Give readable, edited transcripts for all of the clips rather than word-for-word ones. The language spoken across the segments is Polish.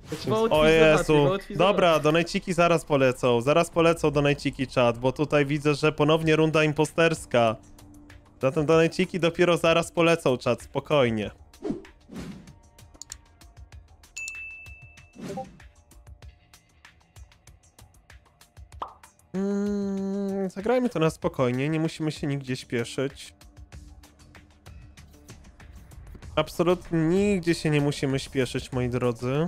O Jezu, dobra, donajciki zaraz polecą donajciki czat, bo tutaj widzę, że ponownie runda imposterska. Zatem donajciki dopiero zaraz polecą czat, spokojnie. Zagrajmy to na spokojnie, nie musimy się nigdzie śpieszyć. Absolutnie nigdzie się nie musimy śpieszyć, moi drodzy.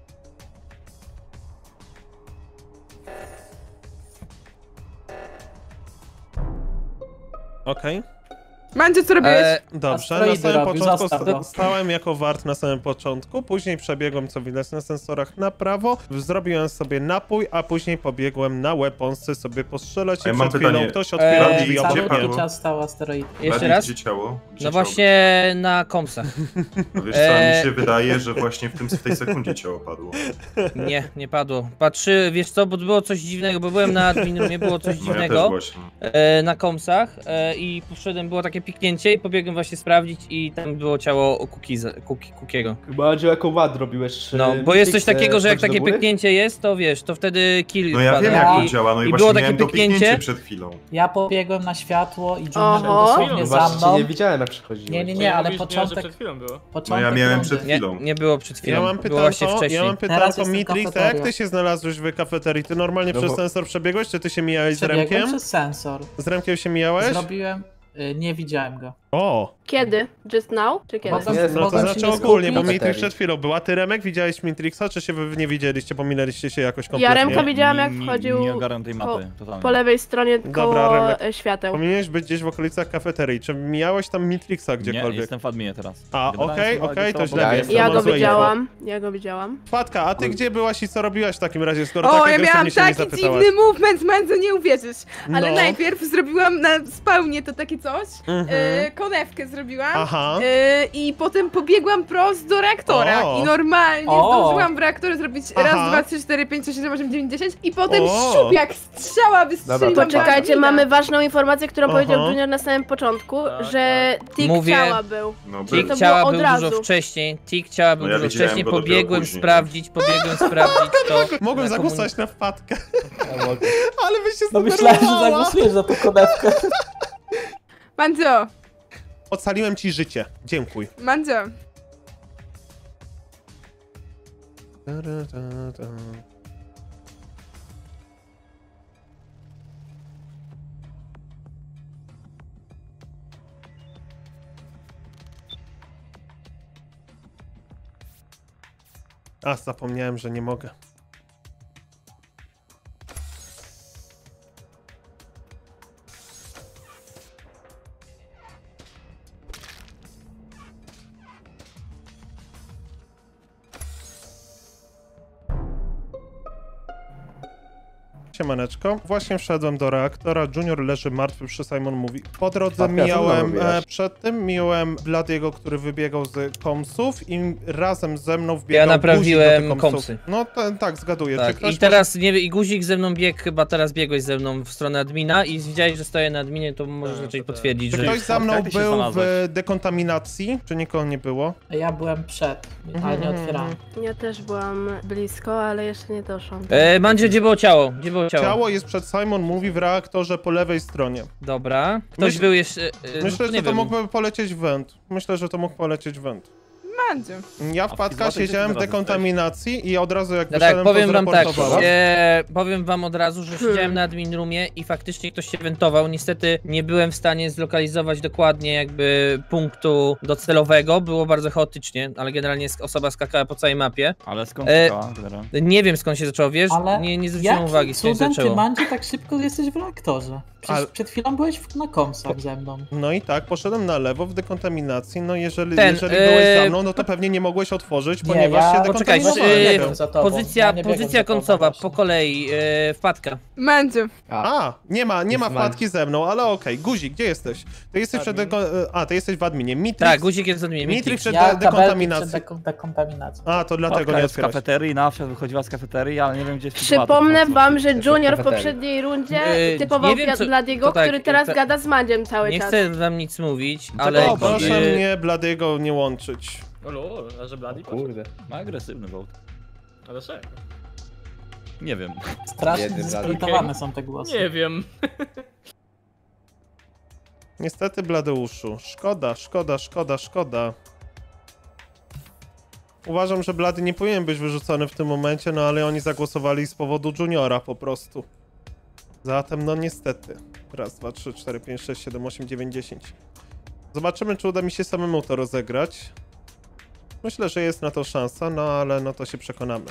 Okej. Mandzio, co robiłeś? Dobrze, na samym początku stałem jako wart na samym początku, później przebiegłem, co widać na sensorach, na prawo, zrobiłem sobie napój, a później pobiegłem na weaponsy sobie postrzelać i przed chwilą ktoś otwierał drzwi obok mnie. Jeszcze raz? No właśnie na komsach. No wiesz co, mi się wydaje, że właśnie w tej sekundzie ciało padło. Nie padło. Wiesz co, bo było coś dziwnego, bo byłem na adminrumie, było coś dziwnego ja też właśnie. Na komsach i poszedłem, było takie piknięcie i pobiegłem właśnie sprawdzić i tam było ciało Kukiego. Chyba, że jako wad robiłeś. No, bo jest coś takiego, że jak takie piknięcie jest, to wiesz, to wtedy kill. No ja wiem jak to działa, no i właśnie miałem to piknięcie przed chwilą. Ja pobiegłem na światło i Junior dosłownie za mną. Nie widziałem jak przychodziłeś. Nie, ale początek... No ja miałem przed chwilą. Nie było przed chwilą, Ja mam pytanko, Mitrix, a jak ty się znalazłeś w kafeterii? Ty normalnie przez sensor przebiegłeś, czy ty się mijałeś z Remkiem? Przez sensor. Z Remkiem się mijałeś? Zrobiłem... Nie widziałem go. O! Kiedy? Just now? Czy kiedy? No to znaczy ogólnie, bo Mitrix przed chwilą była. Ty, Remek, widziałeś Mitrixa, czy się wy nie widzieliście, pominęliście się jakoś kompletnie? Ja Remka widziałam, jak wchodził po lewej stronie koło świateł. Powinieneś być gdzieś w okolicach kafeterii. Czy mijałeś tam Mitrixa gdziekolwiek? Nie, jestem w adminie teraz. A, okej, to źle wiem. Ja go widziałam. Fatka, a ty gdzie byłaś i co robiłaś w takim razie, skoro ja miałam taki dziwny movement, Mandzo, nie uwierzysz. Ale najpierw zrobiłam na spawnie to takie coś, konewkę zrobiłam. I potem pobiegłam prosto do reaktora i normalnie zdążyłam w reaktorze zrobić raz, 2, 3, 4, 5, 6, 7, 8, 9, 10 i potem siup jak strzała wystrzeliła. Poczekajcie, mamy ważną informację, którą powiedział Junior na samym początku, że tik ciała był. Tik ciała był dużo wcześniej, pobiegłem sprawdzić to. Mogłem zagłosować na wpadkę. Ale byś się myślałem, że zagłosujesz za tą konewkę. Mandzio! Ocaliłem ci życie. Dziękuję. Mandzio. A, zapomniałem, że nie mogę. Siemaneczko. Właśnie wszedłem do reaktora, Junior leży martwy przy Simon mówi. Po drodze mijałem Bladiego, który wybiegał z komsów i razem ze mną wbiegał. Ja naprawiłem komsy. No tak, zgaduję. Tak. I teraz, i guzik ze mną biegł, chyba teraz biegłeś ze mną w stronę admina i widziałeś, że stoję na adminie, to możesz zacząć potwierdzić, że... Ktoś za mną był w dekontaminacji, czy nikogo nie było? Ja byłem przed, ale nie otwierałem. Ja też byłam blisko, ale jeszcze nie doszłam. Mandzio, gdzie było ciało? Ciało jest przed Simon mówi w reaktorze po lewej stronie. Dobra. Ktoś był jeszcze... Myślę, że to mógłby polecieć węd. Mandzio. Ja wpadka siedziałem w dekontaminacji i od razu jak wyszedłem, powiem wam tak, powiem wam od razu, że siedziałem na admin roomie i faktycznie ktoś się wentował. Niestety nie byłem w stanie zlokalizować dokładnie jakby punktu docelowego. Było bardzo chaotycznie, ale generalnie osoba skakała po całej mapie. Ale skąd skakała? Nie wiem skąd się zaczęło, wiesz? Nie zwróciłem uwagi, skąd się zaczęło. Ty, Mandzio, tak szybko jesteś w reaktorze. Przed chwilą byłeś na komsach ze mną. No i tak, poszedłem na lewo w dekontaminacji, no jeżeli byłeś za mną, no to pewnie nie mogła otworzyć, ponieważ się dekontaminowałem. Pozycja końcowa, po kolei, wpadka. Mandzio. Nie ma wpadki ze mną, ale okej. Guzik, gdzie jesteś? Ty jesteś przed ty jesteś w adminie. Mitrix... Tak, Guzik jest w adminie. Mitrix przed dekontaminacją. A, to dlatego nie otwierasz. Z kafeterii, Nawcia wychodziła z kafeterii, ale nie wiem gdzie jest. Przypomnę wam, że Junior w poprzedniej rundzie typował Bladiego, który teraz gada z Mandziem cały czas. Nie chcę wam nic mówić, ale... Proszę mnie Bladiego nie łączyć. A że Bladi? Kurde, ma agresywny vote. A dlaczego? Nie wiem. Strasznie zesplitowane są te głosy. Nie wiem. Niestety, Bladeuszu. Szkoda. Uważam, że Blady nie powinien być wyrzucony w tym momencie, no ale oni zagłosowali z powodu Juniora po prostu. Zatem, no niestety. Raz, 2, 3, 4, 5, 6, 7, 8, 9, 10. Zobaczymy, czy uda mi się samemu to rozegrać. Myślę, że jest na to szansa, no ale no to się przekonamy.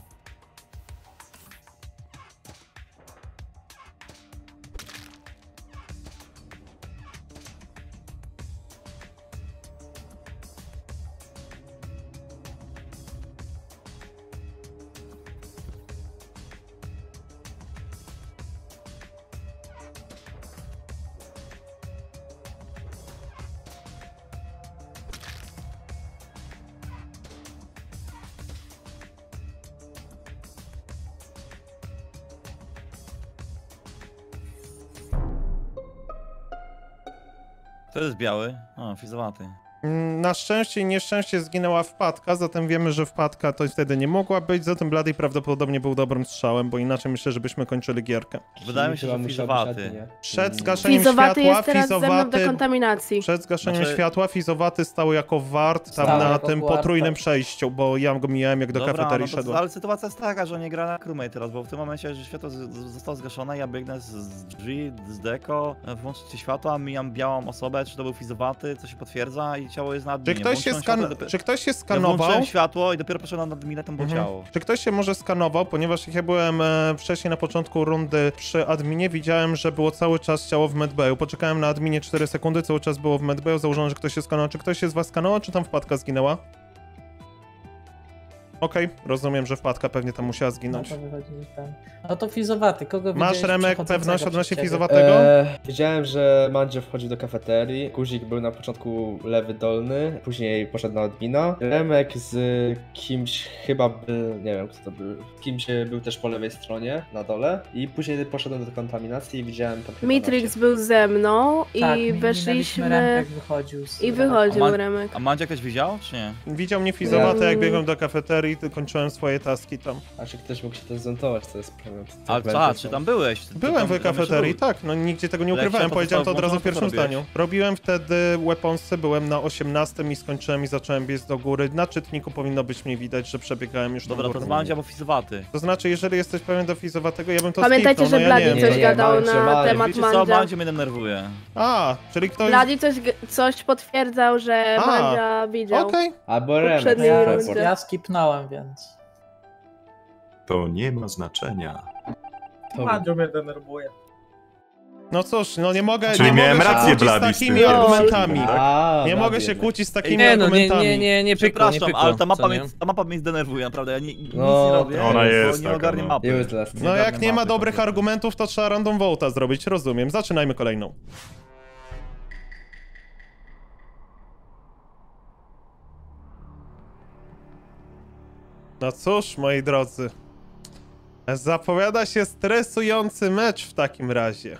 To jest biały. O, fizowaty. Na szczęście i nieszczęście zginęła wpadka, zatem wiemy, że wpadka to wtedy nie mogła być, zatem Blady prawdopodobnie był dobrym strzałem, bo inaczej myślę, że byśmy kończyli gierkę. Wydaje mi się, że fizowaty. Przed zgaszeniem Fizowaty światła, jest teraz ze mną do kontaminacji. przed zgaszeniem światła Fizowaty stał jako wart tam na tym potrójnym przejściu, bo ja go mijałem jak do kafeterii szedłem. Ale sytuacja jest taka, że nie gra na crewmate teraz, bo w tym momencie, że światło zostało zgaszone, ja biegnę z drzwi, z deko, włączyć światła, mijam białą osobę, czy to był fizowaty, co się potwierdza i ciało jest na adminie. Czy ktoś się Ja skanował? włączyłem światło i dopiero poszedłem nad adminetem, bo ciało. Czy ktoś się może skanował, ponieważ jak ja byłem wcześniej na początku rundy przy adminie, widziałem, że było cały czas ciało w medbayu. Poczekałem na adminie 4 sekundy, cały czas było w medbayu, założono, że ktoś się skanował. Czy ktoś się z was skanował, czy tam wpadka zginęła? Okej, rozumiem, że wpadka pewnie tam musiała zginąć. No to wychodzi, że ten. No to fizowaty, kogo Masz, widziałeś Remek, przechodzącego pewność odnośnie przed ciebie? fizowatego? Widziałem, że Mandzio wchodził do kafeterii, Guzik był na początku lewy dolny, później poszedł na admina. Remek z kimś chyba był, nie wiem kto to był, kimś był też po lewej stronie, na dole. I później poszedłem do kontaminacji i widziałem tam chyba Mitrix był ze mną Tak, i weszliśmy... Remek wychodził z... I wychodził Remek. A Mandzio ktoś widział, czy nie? Widział mnie fizowaty, jak biegłem do kafeterii, to kończyłem swoje taski tam. A czy ktoś mógł się to zontować, to jest problem. Ale czy tam byłeś? Byłem w kafeterii, tak, no nigdzie tego nie ukrywałem, powiedziałem to od razu w pierwszym zdaniu. Robiłem wtedy weaponsy, byłem na 18 i skończyłem i zacząłem biec do góry. Na czytniku powinno być mnie widać, że przebiegałem już Dobra, to z Mandzia, bo fizowaty. To znaczy, jeżeli jesteś pewien do fizowatego, ja bym to Pamiętajcie, skipnął, że no ja Blady nie coś wiem. gadał Mandzio, na Mandzio. temat Wiecie co, Mandzia. Mandzio mnie denerwuje. A, czyli ktoś... Blady coś potwierdzał, że Mandzia widział. Okej. Albo Remek. Poprzedniej rundzie. Ja skipnąłem, więc... To nie ma znaczenia. To mnie denerwuje. No cóż, no nie mogę, Czyli nie miałem mogę się rację, kłócić z Blady, z takimi tym. argumentami. Nie mogę się kłócić z takimi Nie no, argumentami. nie pykło, Przepraszam, ale ta mapa mnie zdenerwuje, naprawdę. Ja nic No, nie robię, ona bo jest nie taka, ogarnię no. mapy. Useless. No jak nie ma mapy dobrych kompletnie. argumentów, to trzeba random vote'a zrobić, rozumiem. Zaczynajmy kolejną. No cóż, moi drodzy. Zapowiada się stresujący mecz w takim razie.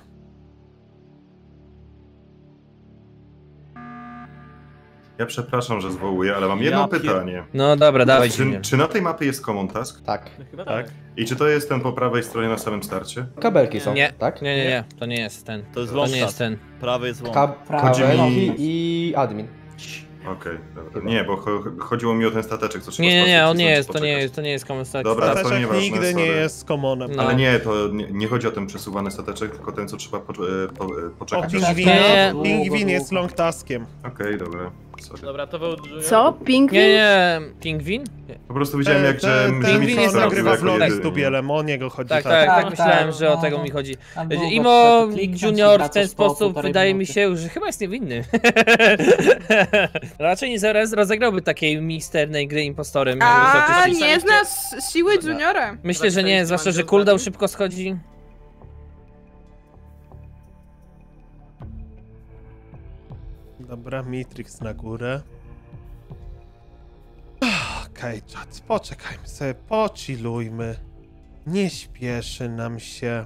Ja przepraszam, że zwołuję, ale mam jedno pytanie. No dobra, dawaj. Czy na tej mapie jest common task? Tak. Chyba Tak? I czy to jest ten po prawej stronie na samym starcie? Kabelki są, Nie, tak? nie, to nie jest ten. To jest To nie long jest ten. Prawy jest long. Kabelki i admin. Okej, dobra. Nie, bo chodziło mi o ten stateczek, co trzeba Nie, sprawdzić, on nie czy jest, to poczekać. nie jest common stack. Dobra, to Stateczek nieważne, nigdy nie sorry. jest commonem. No. Ale nie, to nie chodzi o ten przesuwany stateczek, tylko ten, co trzeba O, poczekać. pingwin jest long taskiem. Okej, dobra. Sorry. Dobra, to był Junior. Co? Pingwin? Nie, pingwin? Po prostu widziałem, jak że Pingwin Jimmy jest Fallon nagrywa jako vlogi z jedyny. Dubielem, o niego chodzi. Tak, myślałem, że o no, tego no. mi chodzi. Tam było Imo go kliknąć i Junior w wracasz ten po sposób półtorej wydaje mi minuty. się, że chyba jest niewinny. Raczej nie zaraz rozegrałby takiej misternej gry impostorem. żeby A faktycznie- nie znasz siły Juniora. Myślę, że nie, zwłaszcza, że cooldown szybko schodzi. Dobra, Matrix na górę. Okej, czat, poczekajmy sobie, pochillujmy. Nie śpieszy nam się.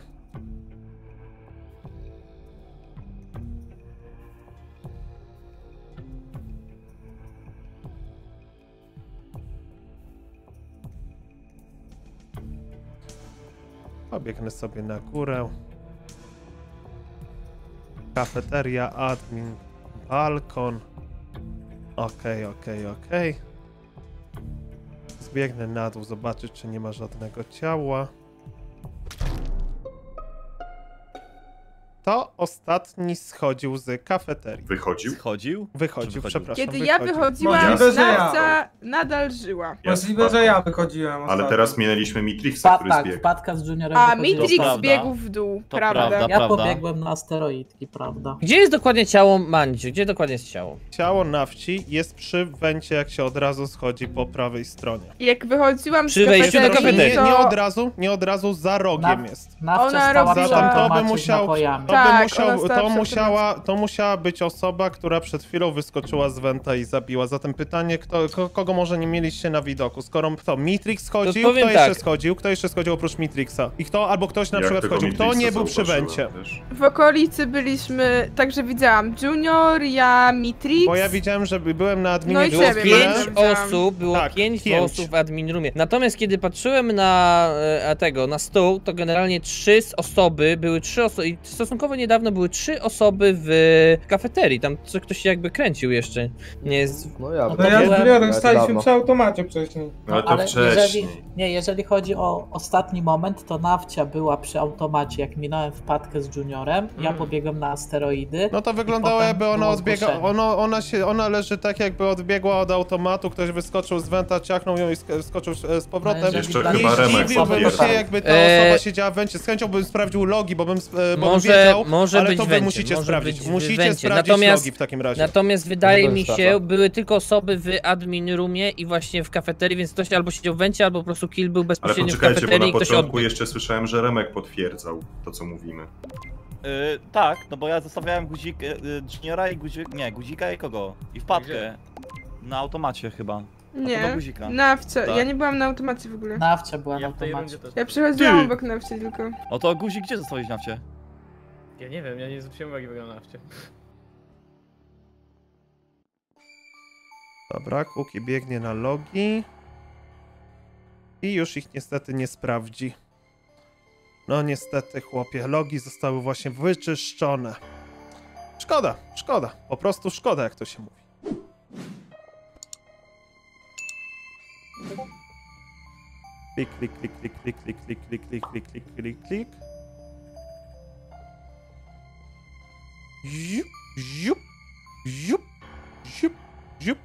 Pobiegnę sobie na górę. Kafeteria, admin, balkon. Okej. Zbiegnę na dół, zobaczyć, czy nie ma żadnego ciała. To ostatni schodził z kafeterii. Wychodził? Wychodził, przepraszam. Kiedy ja wychodził. wychodziłam, Możliwe, że ja. Nawcia nadal żyła. Możliwe, że ja wychodziłem Ale ostatnio. teraz minęliśmy Mitrixa, który Tak, zbiegł. wpadka z Juniorem A wychodziła. Mitrix prawda. biegł w dół, To prawda? prawda. Ja pobiegłem na asteroidki, prawda? Gdzie jest dokładnie ciało Mandziu? Gdzie dokładnie jest ciało? Ciało Nawci jest przy wencie, jak się od razu schodzi po prawej stronie. Jak wychodziłam z Przy wejściu do kafeterii, kafeterii. Nie od razu, za rogiem jest. Nawcia Ona stała robiła- przy Zatem to by automacie z musiał, napojami. Tak, ona stała przy to musiała być osoba, która przed chwilą wyskoczyła z wenta i zabiła. Zatem pytanie, kogo może nie mieliście na widoku? Skoro kto? Mitrix schodził, powiem kto jeszcze tak. schodził? Kto jeszcze schodził oprócz Mitrixa? I kto, albo ktoś na Jak przykład tego schodził, kto Mitrixa nie był przy zauważyłem, wencie? wiesz? W okolicy byliśmy, także widziałam Junior, ja, Mitrix. Bo ja widziałem, że byłem na adminie No i Było ciebie, Gospel. Magda. 5 widziałam. osób, było Tak, 5 pięć. osób w admin roomie. Natomiast kiedy patrzyłem na na stół, to generalnie 3 osoby, były 3 osoby i stosunkowo niedawno były 3 osoby w kafeterii. Tam ktoś się jakby kręcił jeszcze. Nie jest... No ja No No ja z byłem- Juniorem staliśmy dawno. przy automacie wcześniej. No ale to wcześniej. Jeżeli chodzi o ostatni moment, to Nawcia była przy automacie, jak minąłem wpadkę z Juniorem, ja pobiegłem na asteroidy. No to wyglądało potem jakby ona było odbiega, zgłoszenie. ona leży tak jakby odbiegła od automatu, ktoś wyskoczył z wenta, ciachnął ją i skoczył z powrotem. No, Jeszcze Nie chyba Remek Zdziwiłbym się, potwierdza. jakby ta osoba siedziała w wencie. Z chęcią bym sprawdził logi, bo bym wiedział, może ale być to wy wencie, musicie może sprawdzić. być w Musicie wencie. sprawdzić Natomiast- logi w takim razie. Natomiast wydaje Nie mi będę się, sprawdzał. były tylko osoby w admin roomie i właśnie w kafeterii, więc ktoś albo siedział w wencie, albo po prostu kill był Ale bezpośrednio w poczekajcie, bo kafeterii na i ktoś początku odbiegł. jeszcze słyszałem, że Remek potwierdzał to, co mówimy. Tak, no bo ja zostawiałem guzik Juniora i guzika i kogo? I wpadkę. Na automacie chyba. to do Nie, guzika. Nawcia. Tak. Ja nie byłam na automacie w ogóle. Nawcia była na Ja w tej automacie. rundzie też. Ja przechodziłam obok Nawci tylko. O to guzik gdzie zostałeś na wcie? Ja nie wiem, ja nie zwróciłem uwagi w ogóle na nafcie. Dobra, Kuki biegnie na logi. I już ich niestety nie sprawdzi. No niestety, chłopie, logi zostały właśnie wyczyszczone. Szkoda, po prostu szkoda, jak to się mówi. Klik, klik, klik, klik, klik, klik, klik, klik, klik, klik, klik, klik, klik. Ziup, ziup, ziup, ziup, ziup.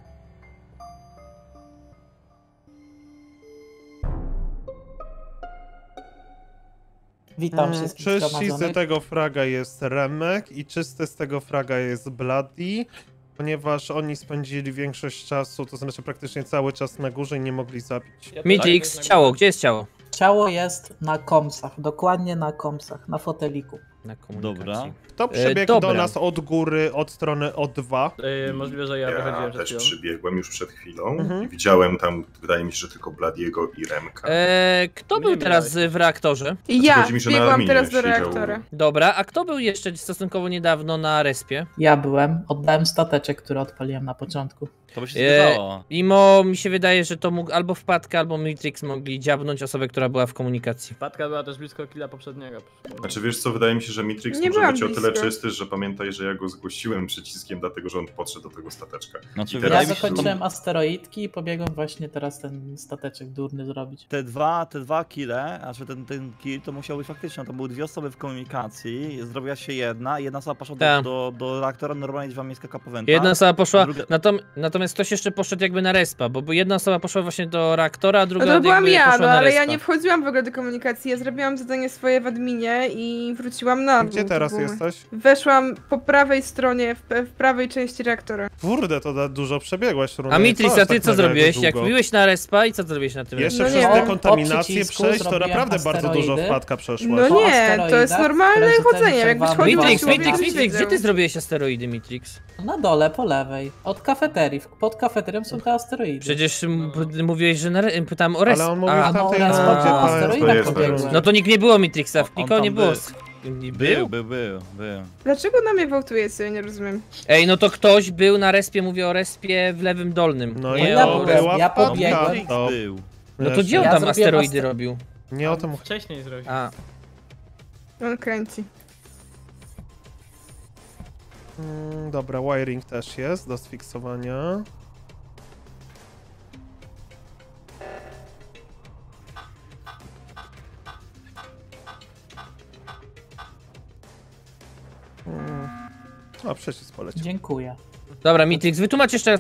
Witam wszystkich Czysty z zgromadzonych. tego fraga jest Remek i czysty z tego fraga jest Bloody, ponieważ oni spędzili większość czasu, to znaczy praktycznie cały czas na górze i nie mogli zabić. Mitrix, ciało, gdzie jest ciało? Ciało jest na komsach, dokładnie na komsach, na foteliku. Na komunikacji. Dobra. Kto przybiegł do dobra. nas od góry, od strony O2? Możliwe, że ja wychodziłem Ja przed też chwilą. przybiegłem już przed chwilą Mhm. i widziałem tam, wydaje mi się, że tylko Bladiego i Remka. Kto Nie był teraz miałeś. w reaktorze? Ja chodzi mi, że na biegłam adminie teraz do siedział. reaktora. Dobra, a kto był jeszcze stosunkowo niedawno na respie? Ja byłem, oddałem stateczek, który odpaliłem na początku. To by się zgadzało. Imo mi się wydaje, że to mógł albo wpadka, albo Mitrix mogli dziabnąć osobę, która była w komunikacji. Wpadka była też blisko killa poprzedniego. Znaczy wiesz co, wydaje mi się, że Mitrix Nie może byłam być o tyle blisko. czysty, że pamiętaj, że ja go zgłosiłem przyciskiem, dlatego że on podszedł do tego stateczka. Znaczy, I Ja teraz- zakończyłem asteroidki i pobiegłem właśnie teraz ten stateczek durny zrobić. Te dwa kille, znaczy ten kill to musiał być faktycznie, to były 2 osoby w komunikacji, zrobiła się jedna osoba poszła Tak. do reaktora, normalnie wam jest skaka po wentach. Jedna osoba poszła, druga- natomiast ktoś jeszcze poszedł jakby na respa, bo jedna osoba poszła właśnie do reaktora, a druga No to byłam jakby ja, poszła no na ale respa. ja nie wchodziłam w ogóle do komunikacji. Ja zrobiłam zadanie swoje w adminie i wróciłam na dół. Gdzie To teraz było- jesteś? Weszłam po prawej stronie, w prawej części reaktora. Kurde, to dużo przebiegłaś rundę. A Mitrix, a ty tak co mega zrobiłeś? długo? Jak wbiłeś na respa i co zrobiłeś na tym Jeszcze No przez nie. dekontaminację Po przycisku przejść, to zrobiłem naprawdę bardzo dużo asteroidy. wpadka przeszłaś. No Po nie, to jest asteroidach, normalne które zostały chodzenie. Jakbyś przerwane. chodził Mitrix, na siłownię, Mitrix, to byś Mitrix, gdzie ty wiedział. zrobiłeś asteroidy, Mitrix? Na dole, po lewej, od kafeterii. Pod kafeterią są te asteroidy. Przecież mówiłeś, że pytałem o resp. Ale on mówił A, w tamtej no, rundzie, po pamiętam. asteroidach jest, pobiegłem. no to nikt nie było Mitrixa, On nikogo nie tam było. był. Był. Dlaczego na mnie wołtujecie? Ja nie rozumiem. Ej, no to ktoś był na respie, mówię o respie w lewym dolnym. No nie i ja o byłem, resp... ja wpadka. pobiegłem. Mitrix był. No to gdzie on Ja tam zrobiłem asteroidy robił? Nie o tym... Wcześniej zrobił. A, On kręci. Dobra, wiring też jest do sfiksowania. A, przycisk poleciał. Dziękuję. dobra, Mitrix, wytłumacz jeszcze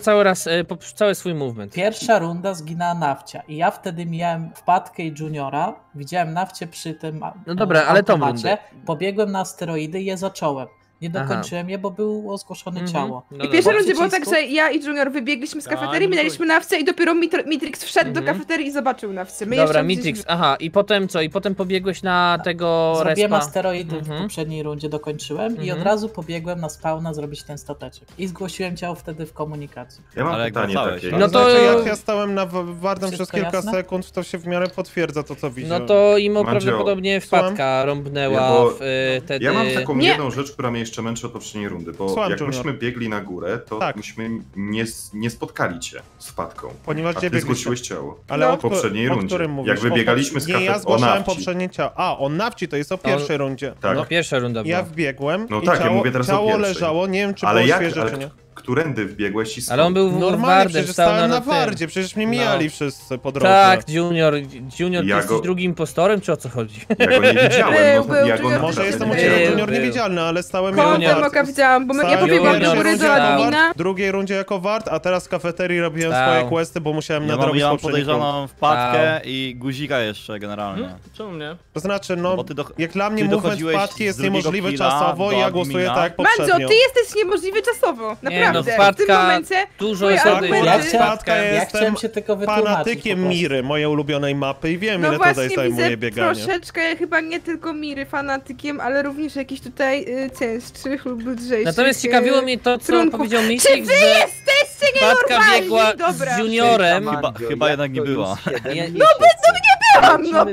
cały swój movement. Pierwsza runda zginęła Nawcia i ja wtedy miałem wpadkę i Juniora, widziałem Nawcie przy tym No dobra, ale tą rundę. pobiegłem na asteroidy i je zacząłem. Nie dokończyłem je, bo było zgłoszone ciało. No I w pierwszej Po rundzie było tak, przycisku- że ja i Junior wybiegliśmy z Tak, kafeterii, minęliśmy Nawcie i dopiero Mitrix wszedł do kafeterii i zobaczył Nawcie. My Dobra, jeszcze Mitrix, aha, i potem co? I potem pobiegłeś na tego Zrobiłem respa? asteroidy w poprzedniej rundzie, dokończyłem i od razu pobiegłem na spawna zrobić ten stateczek. I zgłosiłem ciało wtedy w komunikacji. Ja mam Ale jak pytanie wracałeś? takie. No to- Znaczy, jak ja stałem na Wardem przez Wszystko kilka jasne? sekund, to się w miarę potwierdza to, co widziałem. No to im Mandzio, prawdopodobnie wpadka rąbnęła bo wtedy... Ja mam taką Nie. jedną rzecz, która mnie jeszcze męczy od poprzedniej rundy, bo Słucham, jak Junior. myśmy biegli na górę, to Tak. myśmy nie spotkali cię z wpadką. Ponieważ A gdzie ty biegliście? zgłosiłeś ciało. Ale No. o W poprzedniej o rundzie. którym mówisz? Jak wybiegaliśmy z Nie, ja o zgłaszałem Nawci. poprzednie ciało. A, o Nawci, to jest o pierwszej rundzie. Tak. No pierwsza runda była. Ja wbiegłem No i tak, ja ciało, mówię teraz o ciało pierwszej. leżało, nie wiem czy Ale było jak? świeże Ale czy nie. którędy wbiegłeś i skąd? Ale on był Normalnie, wardem, przecież stał stałem na tym. wardzie, przecież mnie mijali wszyscy po drodze. Tak, Junior, ty Ja jesteś go- drugim impostorem, czy o co chodzi? Ja go nie widziałem, Był, ja go Junior. Może jestem u Był, ciebie był. Junior niewidzialny, ale stałem jako Kątem wart. oka widziałam, bo ja Stałem pobiegłam do Junior góry do rundzie jako admina. W drugiej rundzie jako wart, a teraz w kafeterii robiłem Stał. swoje questy, bo musiałem Ja nadrobić mam poprzedni punkt. podejrzaną wpadkę i guzika jeszcze generalnie. Czemu nie? To znaczy, no, Bo ty jak dla mnie ty movement dochodziłeś wpadki jest z drugiego niemożliwy killa czasowo i do ja głosuję admina. tak jak Mandzio, poprzednio. ty jesteś niemożliwy czasowo, naprawdę. no, w tym wpadka- momencie Dużo Moje jest argumenty- Ja, Wpadka ja jestem chciałem się tylko wytłumaczyć. fanatykiem po prostu. Miry, mojej ulubionej mapy i wiem no ile właśnie tutaj zajmuje widzę bieganie. troszeczkę chyba nie tylko Miry fanatykiem, ale również jakiś tutaj cięższych lub lżejszych. Natomiast ciekawiło mnie to, co trunków. powiedział Czy Mitrix, wy że jesteście wpadka nienormalni? biegła Dobra. z Juniorem. Chyba jednak nie była. No Byłam, no,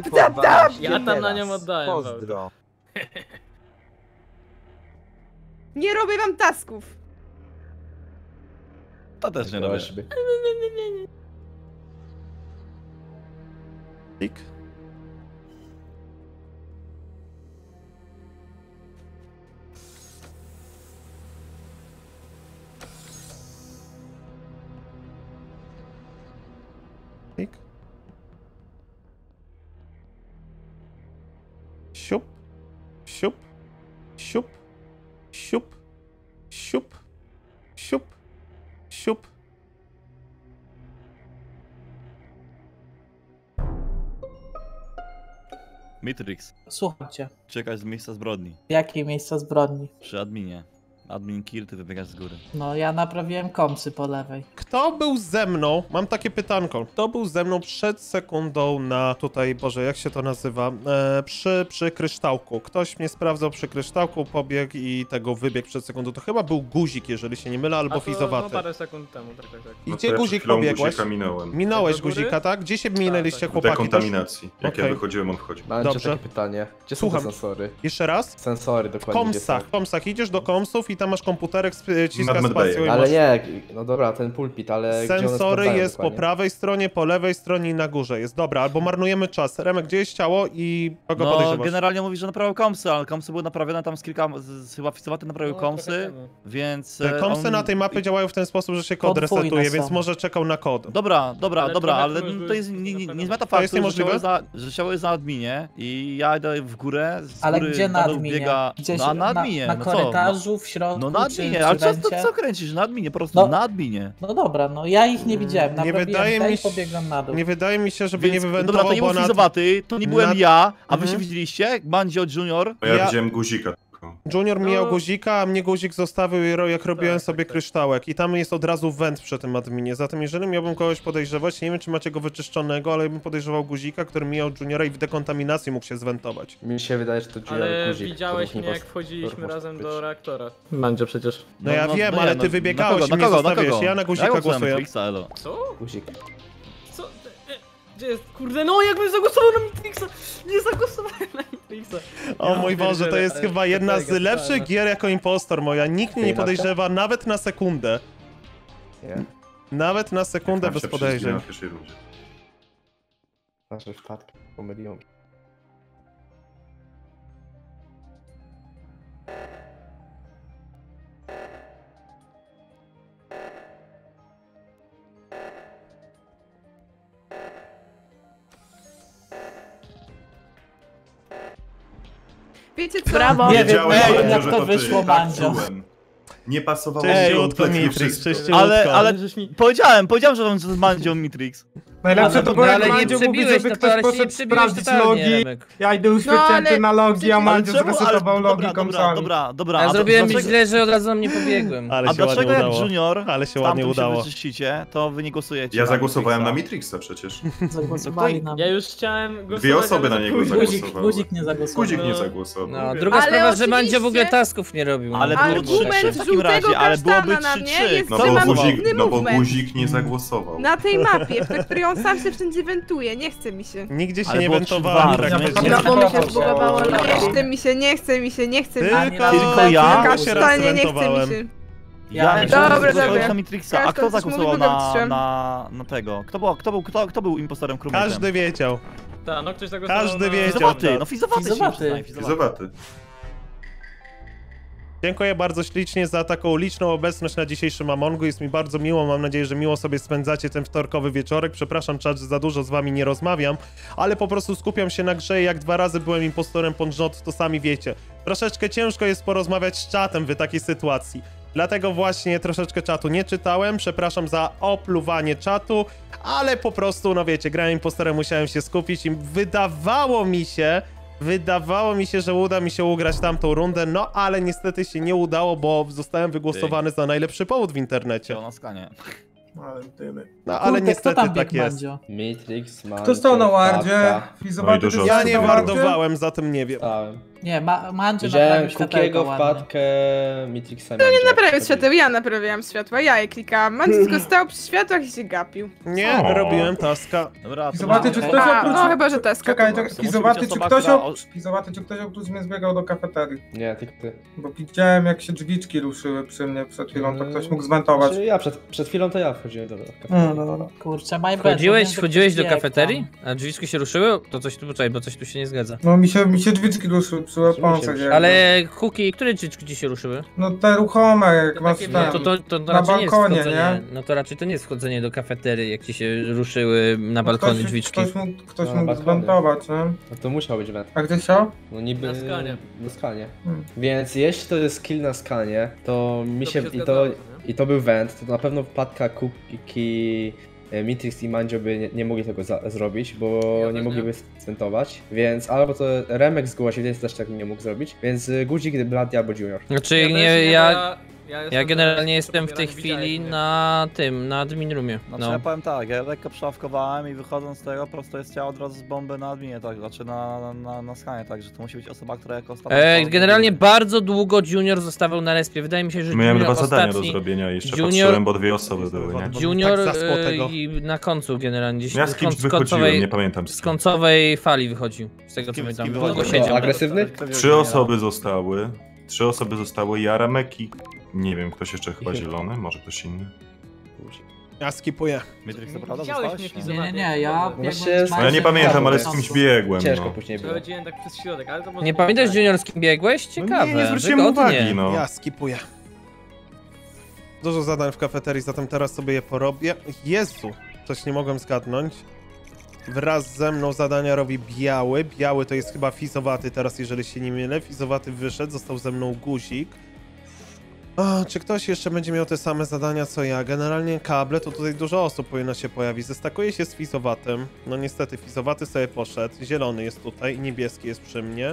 Ja tam na nią oddałem. Pozdro. Nie robię wam tasków. To też nie robię. Tik. Tik. Siup. Siup. Siup. Siup. Siup. Siup. Siup. Mitrix, Słucham cię. czekaj z miejsca zbrodni. Jakie miejsca zbrodni? Przy adminie. Admin kill, ty wybiegasz z góry. No ja naprawiłem komsy po lewej. Kto był ze mną? Mam takie pytanko. Kto był ze mną przed sekundą na tutaj, Boże, jak się to nazywa? Przy kryształku. Ktoś mnie sprawdzał przy kryształku, pobiegł i tego wybiegł przed sekundą. To chyba był guzik, jeżeli się nie mylę, albo No fizowaty. parę sekund temu, tak. I No to gdzie ja przed guzik chwilą pobiegłeś? guzika minąłem. Minąłeś Do góry? guzika, tak? Gdzie się minęliście, tak. W chłopaki? dekontaminacji. Jak Okej. ja wychodziłem, on wchodził. Mandzio, Dobrze. takie pytanie. Gdzie są Słucham. te sensory? Jeszcze raz? Sensory W dokładnie gdzie są. komsach. Idziesz do komsów i tam masz komputerek, ciskasz Nad Medbayem. spacją i Ale masz... nie, no dobra, ten pulpit, ale gdzie one Sensory sprawdzają jest po dokładnie? prawej stronie, po lewej stronie i na górze jest. Dobra, albo marnujemy czas. Remek, gdzie jest ciało i kogo No, podejrzewasz? generalnie mówi, że naprawił komsy, ale komsy były naprawione tam z kilka... chyba fizowaty naprawił komsy, więc... Te komsy on- na tej mapie działają w ten sposób, że się kod Podwójne resetuje, są. więc może czekał na kod. Dobra, Ale dobra, trochę ale to już to jest, był- nie zmienia To jest faktu, niemożliwe? że ciało jest na adminie i ja idę w górę, z Ale góry gdzie na dół adminie? biega... Gdzieś No, na adminie, na no co? korytarzu, w środku, No na czy adminie, ale co, wencie? co kręcisz? Na adminie, po prostu No. na adminie. No dobra, no ja ich nie widziałem, Nie naprawiłem wydaje te mi i się- pobiegłem na dół. Nie wydaje mi się, żeby nie Więc, dobra, wywentował, to nie bo był na... fizowaty, to nie byłem nad- ja, a wy się Mhm. widzieliście? Mandzio Junior? Bo ja Ja- widziałem guzika tylko. Junior mijał No. guzika, a mnie guzik zostawił, jak robiłem Tak, sobie tak. kryształek. I tam jest od razu węd przy tym adminie. Zatem jeżeli miałbym kogoś podejrzewać, nie wiem czy macie go wyczyszczonego, ale bym podejrzewał guzika, który mijał Juniora i w dekontaminacji mógł się zwentować. Mi się wydaje, że to Junior Ale guzik. widziałeś to mnie był jak wchodziliśmy może razem być. do reaktora. Mandzio przecież. No ja wiem, nie, ale ty wybiegałeś i mnie zostawiłeś. Ja na guzika głosuję. Co? Guzik. Co? Gdzie jest? Kurde, no jakbym zagłosował na Matrixa! Nie zagłosowałem na Matrixa! O mój Boże, to jest chyba jedna z lepszych gier jako impostor moja. Nikt mnie nie podejrzewa nawet na sekundę. Nie? Nawet na sekundę Tam bez się podejrzeń. przyzwyczaiłem w pierwszej rundzie. Nasze wpadki, pomyliłem. wiecie co? Brawo. Nie wiem, jak że to wyszło, Mandzio. Nie pasowało ale powiedziałem, że to jest Mandzio Mitrix. Najlepsze to było, jak ale nie Mandzio mówi, przebiłeś, żeby no to ale ktoś się nie poszedł przebiłeś sprawdzić totalnie, logi. Remek. Ja idę uświetnięty na logi, a Mandzio zresetował logi konsoli. Dobra. Ja zrobiłem źle, że od razu na mnie pobiegłem. Ale A się dlaczego ładnie jak udało. Junior Ale się ładnie udało. się wyczyścicie, to wy nie głosujecie? Ja zagłosowałem na Mitrixa przecież. Zagłosowali na Ja mnie. już chciałem głosować. Dwie osoby na niego zagłosowały. Guzik nie zagłosował. Guzik nie zagłosował. No, druga Ale sprawa, że Mandzio w ogóle oczywiście- tasków nie robił. Ale no. było Argument 3-3 w takim razie, żółtego ale byłoby kasztana na mnie 3-3. jest, No że bo mam Guzik, inny no bo movement. Guzik nie zagłosował. Na tej mapie, w której on sam się wszędzie wentuje, nie chce mi się. Nigdzie się Ale nie było wentowałem. 3-2, praktycznie. rozumiesz? No bo mi się Brawo, zbugowało, brawo. nie chce mi się, nie chce mi się, nie chce mi się. Tylko ja? Tylko się raz Totalnie nie chce mi wentowałem. się. Ja Dobra. na Mitrixa. A Każdy kto coś zagłosował mówi, dobrze. na tego? Kto był impostorem crewmate'em? Każdy wiedział. Tak, no ktoś zagłosował Każdy na... wiedział. Fizowaty, no Fizowaty się Fizowaty. przyznaj, Fizowaty. Fizowaty. Dziękuję bardzo ślicznie za taką liczną obecność na dzisiejszym Amongu. Jest mi bardzo miło, mam nadzieję, że miło sobie spędzacie ten wtorkowy wieczorek. Przepraszam, czat, że za dużo z wami nie rozmawiam, ale po prostu skupiam się na grze i jak 2 razy byłem impostorem Pongrzot, to sami wiecie. Troszeczkę ciężko jest porozmawiać z czatem w takiej sytuacji. Dlatego właśnie troszeczkę czatu nie czytałem, przepraszam za opluwanie czatu, ale po prostu, no wiecie, grałem impostorem, musiałem się skupić i wydawało mi się, że uda mi się ugrać tamtą rundę, no ale niestety się nie udało, bo zostałem wygłosowany za najlepszy powód w internecie. Na skanie. Ale dymy. No ale Kurde, niestety kto tam tak biegł, jest. Mandzio? Matrix, Mandzio, Kto stał na wardzie? Patka. Fizowaty No i dużo też Ja osób nie stał na wardzie? wardowałem, zatem nie wiem. Stałem. Nie, Mandzio Widziałem naprawił światełko Kukiego, ładnie. wpadkę, Matrixa. To nie naprawiał świateł, ja naprawiałam światła, ja je klikałam. Mandzio tylko stał przy światłach i się gapił. Nie, O. robiłem taska. Dobra, Fizowaty, czy Okej. ktoś A, oprócz... no chyba, że teska. Czekaj, to była. Fizowaty, czy osoba, ktoś która- Fizowaty, czy ktoś oprócz mnie zbiegał do kafeterii? Nie, tylko ty. Bo widziałem, jak się drzwiczki ruszyły przy mnie przed chwilą, to ktoś mógł zwentować. Znaczy, ja przed chwilą to ja wchodziłem do kafeterii. No. Kurczę, my bad, Wchodziłeś powinien do być kafeterii? bieg A drzwiczki się ruszyły? To coś tu, poczekaj, bo coś tu się nie zgadza. No mi się drzwiczki ruszyły przy weaponsach. jakby. Ale Kuki, które drzwiczki ci się ruszyły? No te ruchome, jak masz takie ten. To Na raczej nie jest balkonie, wchodzenie. nie? No to raczej to nie jest wchodzenie do kafeterii, jak ci się ruszyły na No balkonie drzwiczki. Ktoś Na mógł balkonie. zwentować, nie? No to musiał być węd. A gdzie chciał? No niby... Na skanie. Na skanie. Hmm. Więc jeśli to jest kill na skanie, to mi To się... by się I to, zgadzało, nie? I to był węd, to na pewno wpadka, Kuki, Mitrix i Mandzio by nie mogli tego zrobić, bo Ja nie też mogliby swentować, więc albo to Remek zgłosił, więc też tak nie mógł zrobić, więc Guzik, Bloody albo Junior. Znaczy też nie, bo ja jestem generalnie teraz jestem w tej pobieranie chwili widziałek, na tym, na admin roomie. Znaczy No. ja powiem tak, ja lekko przaławkowałem i wychodząc z tego po prostu jest ciało od razu z bomby na adminie, tak, znaczy na skanie, także to musi być osoba, która jako ostatnia... Generalnie bardzo długo Junior zostawał na respie. Wydaje mi się, że Miałem Junior 2 zadania do ostatni... zrobienia i jeszcze Junior- patrzyłem, bo 2 osoby były, nie? Junior Tak zaspał tego. i na końcu generalnie gdzieś Ja z kimś wychodziłem, nie pamiętam z z kim. końcowej fali wychodził. Z tego co kim pamiętam. wychodził? Długo To siedział. agresywny? 3 osoby zostały. 3 osoby zostały, ja, Remek i... Nie wiem, ktoś jeszcze chyba zielony, może ktoś inny. Ja skipuję. Mitrix, to prawda, Widziałeś zostałeś? mnie, Nie? Fizowaty. Nie, ja Właśnie biegłem z jest- No ja nie Mandziem pamiętam, w ale z prawo. kimś biegłem, Ciężko no. później było. Przechodziłem tak przez środek, ale to może Nie pamiętasz tak. Junior z kim biegłeś? No Ciekawe. nie zwróciłem wygodnie. uwagi, no. Ja skipuję. Dużo zadań w kafeterii, zatem teraz sobie je porobię. Jezu, coś nie mogłem zgadnąć. Wraz ze mną zadania robi Biały. Biały to jest chyba Fizowaty teraz, jeżeli się nie mylę. Fizowaty wyszedł, został ze mną Guzik. A, czy ktoś jeszcze będzie miał te same zadania co ja? Generalnie kable, to tutaj dużo osób powinno się pojawić. Zestakuję się z Fizowatym. No niestety, Fizowaty sobie poszedł. Zielony jest tutaj i niebieski jest przy mnie.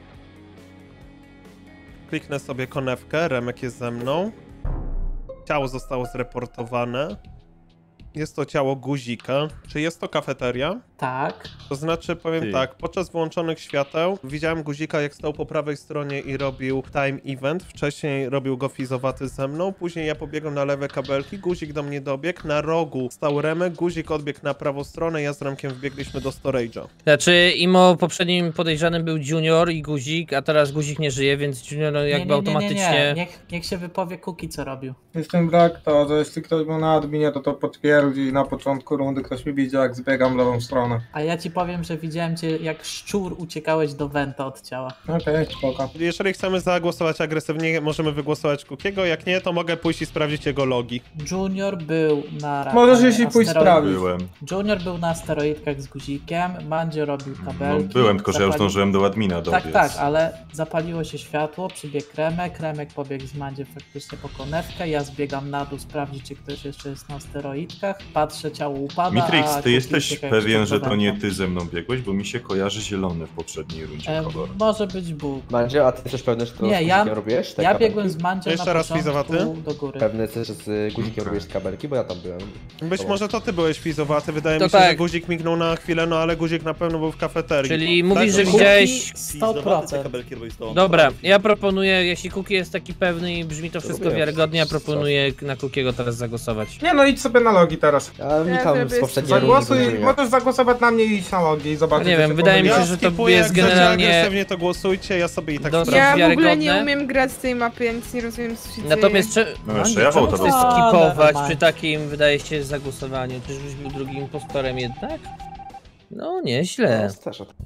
Kliknę sobie konewkę, Remek jest ze mną. Ciało zostało zreportowane. Jest to ciało Guzika. Czy jest to kafeteria? Tak. To znaczy, powiem Ty. tak, podczas wyłączonych świateł widziałem Guzika, jak stał po prawej stronie i robił time event. Wcześniej robił go Fizowaty ze mną, później ja pobiegłem na lewe kabelki, Guzik do mnie dobiegł, na rogu stał Remek, Guzik odbiegł na prawą stronę, ja z Remkiem wbiegliśmy do storage'a. Znaczy, imo poprzednim podejrzanym był Junior i Guzik, a teraz Guzik nie żyje, więc Junior jakby automatycznie... Niech się wypowie Kuki, co robił. Jestem brak to, że jeśli ktoś był na adminie, to potwierdzi. Na początku rundy ktoś mi widział, jak zbiegam lewą stroną. zielone. A ja ci powiem, że widziałem cię jak szczur uciekałeś do Wenta od ciała. Okej, spoko. Jeżeli chcemy zagłosować agresywnie, możemy wygłosować Kukiego, jak nie, to mogę pójść i sprawdzić jego logi. Junior był na... Możesz jeśli pójść sprawdzić. Byłem. Junior był na asteroidkach z guzikiem, Mandzio robił kabelki. No, byłem, tylko że ja już zdążyłem do admina dobiec. Tak, ale zapaliło się światło, przybiegł Remek pobiegł z Mandziem faktycznie po konewkę, ja zbiegam na dół sprawdzić, czy ktoś jeszcze jest na asteroidkach, patrzę, ciało upada. Mitrix, ty jesteś pewien, że to nie ty ze mną biegłeś, bo mi się kojarzy zielony w poprzedniej rundzie kolor. Może być Bóg. Mandzio, a ty jesteś pewny, że to nie, z guzikiem robiłeś? Ja biegłem z Mandziem jeszcze na raz początku fizowaty? do góry. Pewny jesteś, że z guzikiem robiłeś kabelki, bo ja tam byłem. Być może to ty byłeś fizowaty, wydaje To mi się, tak. że guzik mignął na chwilę, no ale guzik na pewno był w kafeterii. Czyli mówisz, że Tak, widziałeś... 100%. Dobra, ja proponuję, jeśli Kuki jest taki pewny i brzmi to wszystko Robię. wiarygodnie, ja proponuję na Kukiego teraz zagłosować. Nie no, idź sobie na logi teraz. Ja unikam z poprzedniej rundy. Zagłosuj, możesz zagłosować na mnie i iść na logi i zobaczyć. Nie wiem, co wydaje mi się, powiedzieć. że to skipuję, jest jak generalnie... agresywnie to głosujcie, ja sobie i tak Dosyć sprawdzę. Ja w ogóle nie wiarygodne. umiem grać z tej mapy, ja nic nie rozumiem, co się dzieje. Natomiast No jeszcze ja czemu wołta chcesz dostałem. skipować Nevermind. przy takim, wydaje się, zagłosowaniu? Czyżbyś był drugim impostorem jednak? No, nieźle. Też o tym.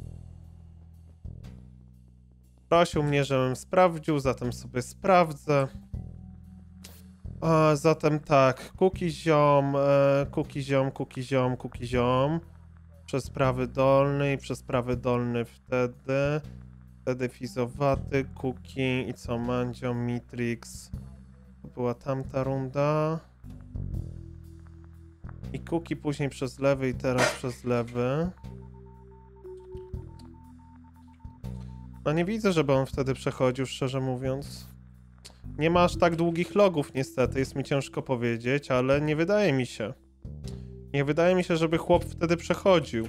Prosił mnie, żebym sprawdził, zatem sobie sprawdzę. A, zatem tak, Kuki ziom. Przez prawy dolny i przez prawy dolny wtedy fizowaty, Kuki i co, Mandzio, Mitrix. To była tamta runda. I Kuki później przez lewy i teraz przez lewy. No nie widzę, żeby on wtedy przechodził, szczerze mówiąc. Nie ma aż tak długich logów niestety, jest mi ciężko powiedzieć, ale nie wydaje mi się. Nie wydaje mi się, żeby chłop wtedy przechodził.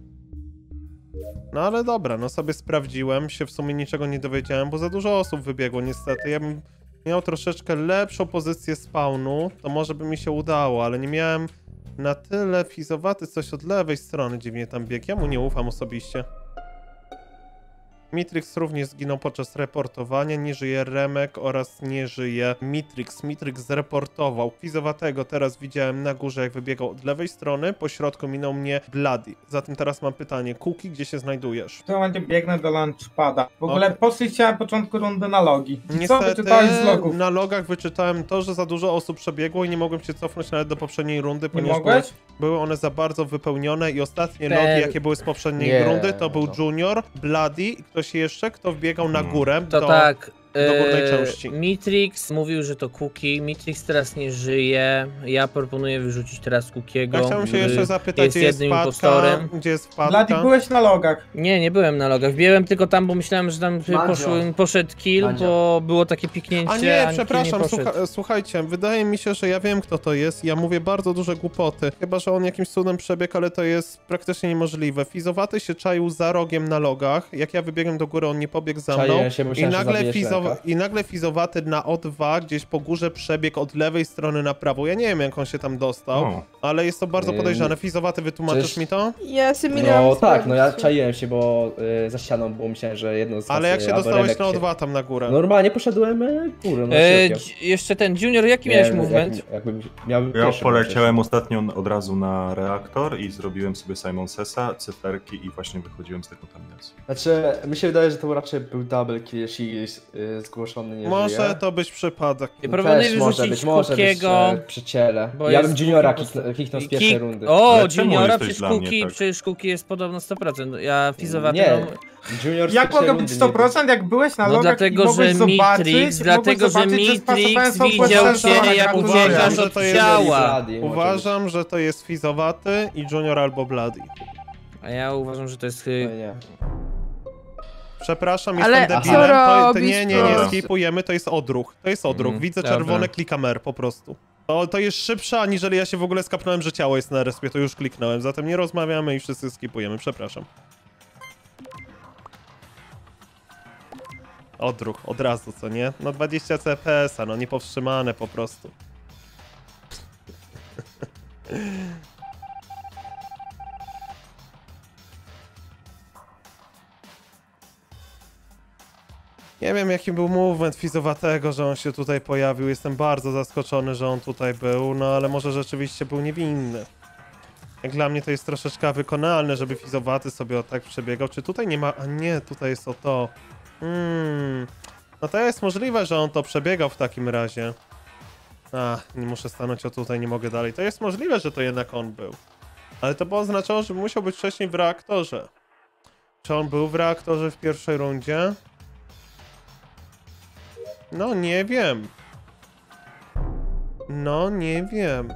No ale dobra, no sobie sprawdziłem, się w sumie niczego nie dowiedziałem, bo za dużo osób wybiegło niestety. Ja bym miał troszeczkę lepszą pozycję spawnu, to może by mi się udało, ale nie miałem na tyle fizowaty coś od lewej strony, dziwnie tam biegł. Ja mu nie ufam osobiście. Mitrix również zginął podczas reportowania, nie żyje Remek oraz nie żyje Mitrix. Mitrix zreportował Fizowatego, teraz widziałem na górze jak wybiegał od lewej strony, po środku minął mnie Bloody. Zatem teraz mam pytanie, Kuki, gdzie się znajdujesz? W tym momencie biegnę do launchpada. W ogóle poszliście na początku rundy na logi. I co Niestety wyczytałeś z logów? na logach wyczytałem to, że za dużo osób przebiegło i nie mogłem się cofnąć nawet do poprzedniej rundy, Nie ponieważ mogłeś? były one za bardzo wypełnione i ostatnie Ten- logi jakie były z poprzedniej Nie, rundy to był no. Junior, Bloody i ktoś jeszcze, kto wbiegał na górę To do... tak. do górnej części. Mitrix mówił, że to Kuki. Mitrix teraz nie żyje. Ja proponuję wyrzucić teraz Kukiego. Ja chciałem się który jeszcze zapytać, jest gdzie jest jednym wpadka, impostorem. gdzie jest Blady, wpadka. byłeś na logach. Nie nie byłem na logach. Wbiłem tylko tam, bo myślałem, że tam Mandzio. poszedł kill, Mandzio. bo było takie piknięcie, A nie, kill przepraszam, nie poszedł. słuchajcie, wydaje mi się, że ja wiem kto to jest, ja mówię bardzo duże głupoty, chyba, że on jakimś cudem przebiegł, ale to jest praktycznie niemożliwe. Fizowaty się czaił za rogiem na logach, jak ja wybiegłem do góry, on nie pobiegł za mną Czaiłem się, myślałem, że zabijesz Lenka. i nagle Fizowaty na O2 gdzieś po górze przebiegł od lewej strony na prawo, ja nie wiem jak on się tam dostał, O. ale jest to bardzo podejrzane. Fizowaty, wytłumaczysz Przecież- mi to? Ja się minęłam. No tak, no ja czaiłem się, bo za ścianą, bo myślałem, że jedno z Ale was, jak się albo dostałeś Remek na się- O2 tam na górę? Normalnie poszedłem górę, no Jeszcze ten Junior, jaki miałeś movement? Jakbym miał Ja poleciałem ostatnio od razu na reaktor i zrobiłem sobie Simon Sessa, cyferki i właśnie wychodziłem z dekontaminacji. Znaczy, mi się wydaje, że to raczej był double kill, jeśli zgłoszony nie Może żyje. to być przypadek. Ja proponuję Też może wyrzucić być Kukiego. przy ciele. bo Ja jest bym Juniora Kuki kichnął z pierwszej rundy. O, Ale czemu Juniora, jesteś przecież dla mnie Kuki, tak? przecież Kuki jest podobno 100%. Ja Fizowaty Nie, mam... Junior z Jak pierwszej mogę być rundy nie 100%, jak byłeś na No logach dlatego, i mogłeś że zobaczyć, Mitrix, dlatego, że Mitrix widział cię jak uciekasz od to jest ciała. Uważam, że to jest Fizowaty i Junior albo Bloody. A ja uważam, że to jest... Nie. Przepraszam, Ale jestem co debilem. robisz, Nie proszę? skipujemy, to jest odruch. To jest odruch. Widzę dobra. czerwone, klikam R po prostu. To jest szybsze, aniżeli ja się w ogóle skapnąłem, że ciało jest na respie, to już kliknąłem. Zatem nie rozmawiamy i wszyscy skipujemy, przepraszam. Odruch, od razu, co nie? No 20 CPS-a, no niepowstrzymane po prostu. Nie wiem jaki był movement Fizowatego, że on się tutaj pojawił. Jestem bardzo zaskoczony, że on tutaj był, no ale może rzeczywiście był niewinny. Jak dla mnie to jest troszeczkę wykonalne, żeby fizowaty sobie tak przebiegał. Czy tutaj nie ma... A nie, tutaj jest o to. No to jest możliwe, że on to przebiegał w takim razie. Nie muszę stanąć tutaj, nie mogę dalej. To jest możliwe, że to jednak on był. Ale to by oznaczało, że musiał być wcześniej w reaktorze. Czy on był w reaktorze w pierwszej rundzie? No nie wiem. No nie wiem.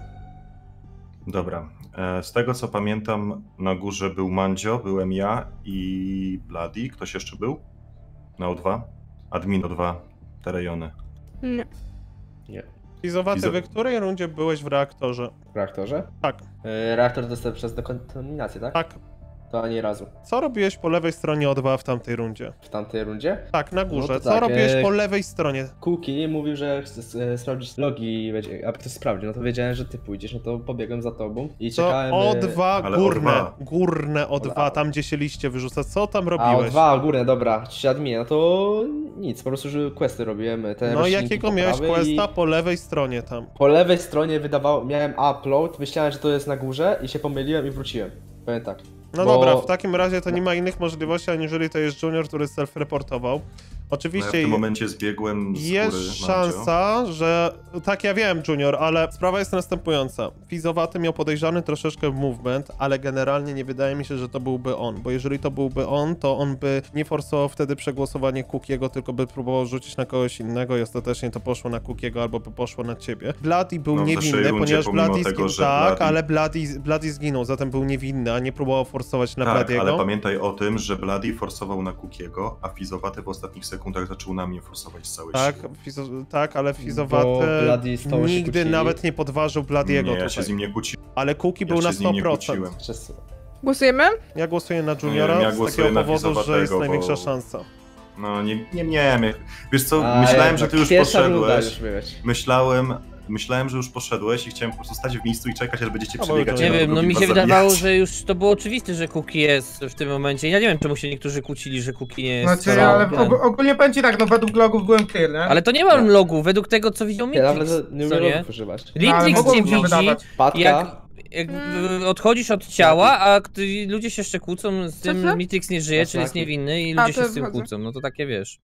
Dobra. Z tego co pamiętam, na górze był Mandzio, byłem ja i Bloody. Ktoś jeszcze był? Na O2? Admin O2, te rejony. Nie. Nie. Fizowaty, w której rundzie byłeś w reaktorze? W reaktorze? Tak. Reaktor dostał przez dekontaminację, tak? Tak. To ani razu. Co robiłeś po lewej stronie O2 w tamtej rundzie? W tamtej rundzie? Tak, na górze. No Co tak, robiłeś po lewej stronie? Kuki mówił, że chce sprawdzić logi, aby ktoś sprawdził. No to wiedziałem, że ty pójdziesz, no to pobiegłem za tobą i czekałem... O2 Ale górne. O2. Górne O2, tam gdzie się liście wyrzuca. Co tam robiłeś? O2 górne, dobra. Czy adminie, no to nic, po prostu, że questy robiłem. Te No roślinki jakiego po miałeś prawej questa po lewej stronie tam? Po lewej stronie miałem upload, myślałem, że to jest na górze i się pomyliłem i wróciłem. Powiem tak. No dobra, w takim razie to nie ma innych możliwości, aniżeli to jest Junior, który self-reportował. Oczywiście No ja w tym momencie zbiegłem z jest góry, szansa, że... Tak, ja wiem, Junior, ale sprawa jest następująca. Fizowaty miał podejrzany troszeczkę movement, ale generalnie nie wydaje mi się, że to byłby on, bo jeżeli to byłby on, to on by nie forsował wtedy przegłosowanie Cookiego, tylko by próbował rzucić na kogoś innego i ostatecznie to poszło na Cookiego albo by poszło na ciebie. Bloody był niewinny, ponieważ Bloody zginął, tak, ale Bloody zginął, zatem był niewinny, a nie próbował forsować na Bloody'ego. Ale pamiętaj o tym, że Bloody forsował na Cookiego, a Fizowaty w ostatnich sekundach zaczął na mnie forsować z całej siły. Tak, ale Fizowaty nigdy nawet nie podważył Bloody'ego tutaj. Ja się z nim nie kłóciłem. Ale Cookie był na 100%. Głosujemy? Ja głosuję na Juniora z takiego powodu, że jest największa szansa. No nie. Wiesz co, myślałem, że ty już poszedłeś. Myślałem, że już poszedłeś i chciałem po prostu stać w miejscu i czekać, aż będziecie przebiegać. Nie wiem, no mi się wydawało, że już to było oczywiste, że Cookie jest w tym momencie. Ja nie wiem, czemu się niektórzy kłócili, że Cookie nie jest. Znaczy, ale ogólnie powiem ci tak, no według logów byłem clear, nie? Ale to nie mam logu, według tego co widział Mitrix, nie co nie? używać. Mitrix cię widzi, jak odchodzisz od ciała, a ludzie się jeszcze kłócą z tym, Mitrix nie żyje, czyli jest niewinny i ludzie się z tym kłócą, no to takie wiesz.